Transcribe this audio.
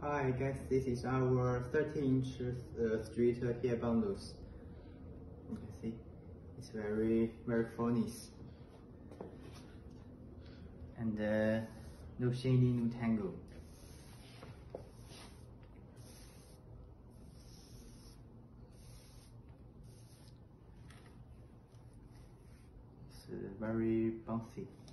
Hi guys, this is our 13-inch street hair bundles. You can see it's very funny. And no shading, no tangle. It's very bouncy.